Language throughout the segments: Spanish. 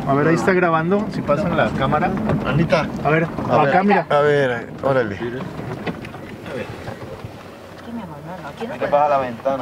A ver, ahí está grabando. Si pasan la cámara. Anita. A ver, acá mira. A ver, órale. Hay que bajar la ventana.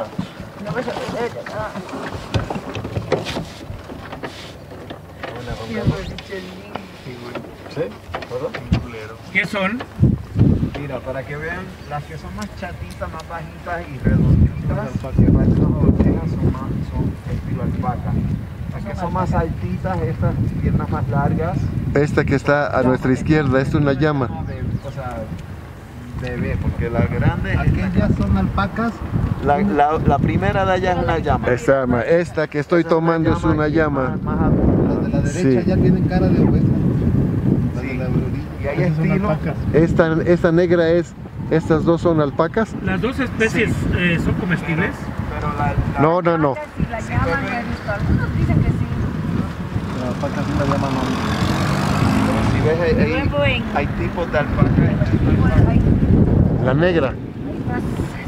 ¿Qué son? Mira, para que vean, las que son más chatitas, más bajitas y redonditas, que parecen las ovejas, son estilo alpaca. Las que son más altitas, estas piernas más largas. Esta que está a nuestra izquierda es una llama. O sea, bebé, porque las grandes... Aquellas son alpacas. La primera de allá es una llama. Esta que estoy tomando es una llama. Las de la derecha Sí. ya tienen cara de oveja. Las de Sí. la orilla. Y hay Esas son estilo. alpacas. Esta negra es, estas dos son alpacas. ¿Las dos especies son comestibles? Pero la No. Si la llaman, he visto. Algunos dicen que sí. La alpaca es una llama no. Si ves, Luego hay tipos de alpaca. bueno, hay La negra. más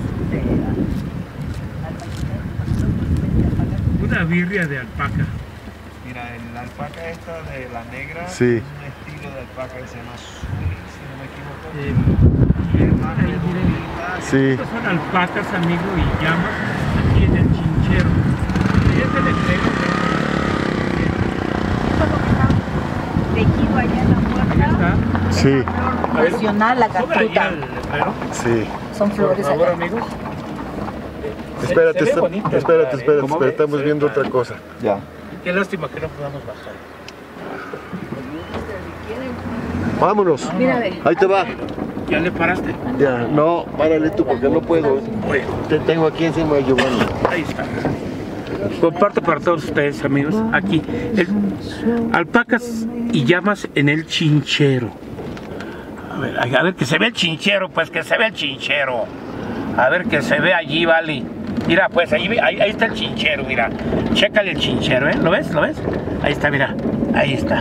Una birria de alpaca. Mira, la alpaca esta de la negra Sí. es un estilo de alpaca que se llama Suli, si no me equivoco. Y es más redondita. Sí. Estas son alpacas, amigo, y llamas aquí en el chinchero. Y este letrero Eso es lo que está tejido allá en la puerta. está. Sí. A ver, Nacional, la sube allá captuta. el letrero. Sí. Son Por flores favor, allá. amigos. Espérate, Se ve bonito el lugar, ¿eh? espérate, estamos viendo otra cosa. Ya. Qué lástima que no podamos bajar. Vámonos. Mira, ve. Ahí te va. ¿Ya le paraste? Ya, no, párale tú porque no puedo. Bueno, Te tengo aquí encima de Giovanni. ahí está. Comparto para todos ustedes, amigos, aquí. Alpacas y llamas en el chinchero. A ver que se ve el chinchero, pues que se ve el chinchero. A ver que se ve allí, vale. Mira, pues ahí está el chinchero, mira. Chécale el chinchero, ¿eh? ¿Lo ves? ¿Lo ves? Ahí está, mira. Ahí está.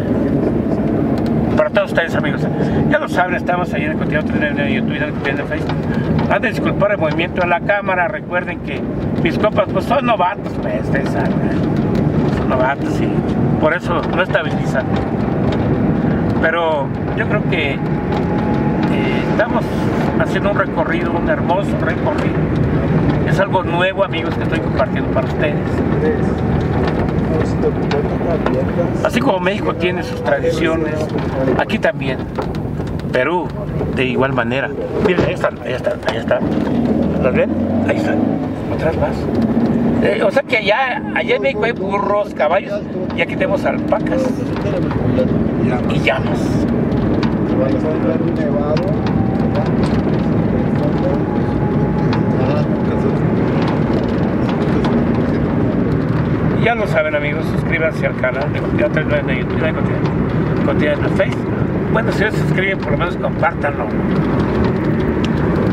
Para todos ustedes, amigos. Ya lo saben, estamos ahí en el contenido de YouTube y en el contenido de Facebook. Han de disculpar el movimiento de la cámara. Recuerden que mis compas pues son novatos, pues, ustedes saben. Son novatos y por eso no estabilizan. Pero yo creo que estamos haciendo un recorrido, un hermoso recorrido. Es algo nuevo, amigos, que estoy compartiendo para ustedes. Así como México tiene sus tradiciones, aquí también. Perú, de igual manera. Miren, ahí están. ¿Las ven? Ahí están. Otras más. O sea que allá en México hay burros, caballos, y aquí tenemos alpacas y llamas. Ya lo saben, amigos, suscríbanse al canal de Contenido 39 de YouTube y Contenido en Facebook. Bueno, si no se suscriben, por lo menos compártanlo.